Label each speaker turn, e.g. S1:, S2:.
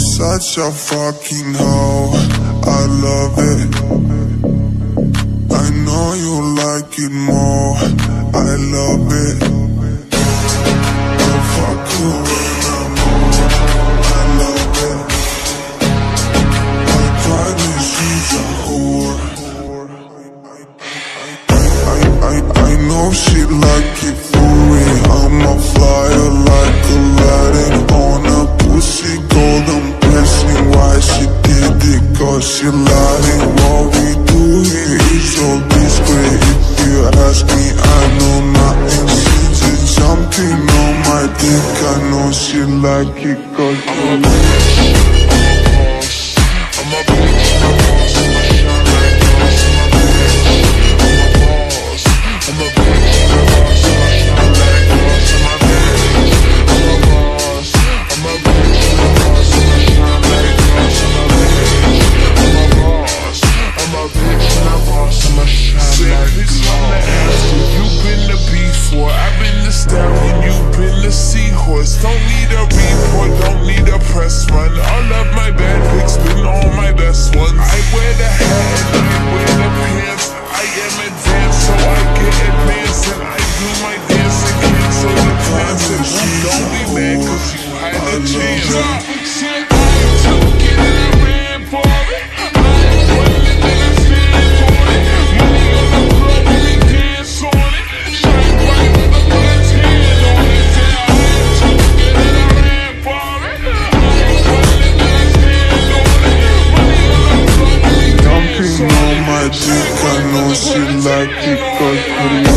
S1: such a fucking hoe, I love it. I know you like it more, I love it. I fuck you when I'm on, I love it. I promise she's a whore. I know she like it for me. I'm a flyer like Aladdin on a pussy golden blessing. Why she did it? Cause she lied. What we do here is so discreet. If you ask me, I know nothing. She's just jumping on my dick. I know she like it cause she
S2: I'm a bitch, I'm a boss, I'm a shine like glass, I'm a bitch, I'm a boss, I'm a shine like glass, I'm a boss, I'm a bitch, I'm a boss, I'm a shine like glass, I'm a boss, I'm a bitch, I'm a boss, I'm a shine like glass. You've been the B4, I've been the stallion, you've been the seahorse. Don't need a report, don't need a press run. All of my bad pics been all my best ones. I wear the hat and I wear the pants. I am advanced, so I get advanced, and I do my dance and cancel the plans. And don't be mad cause you had a chance. Shit, I took it and I ran for it. I wasn't gonna stand for it. Money on the floor, we dance on it. Shine bright with a glass hand on it. I took it and I ran for it. I wasn't gonna stand on it. Money on the floor, we dance on it.
S1: jumping on my dick. I know she like it cause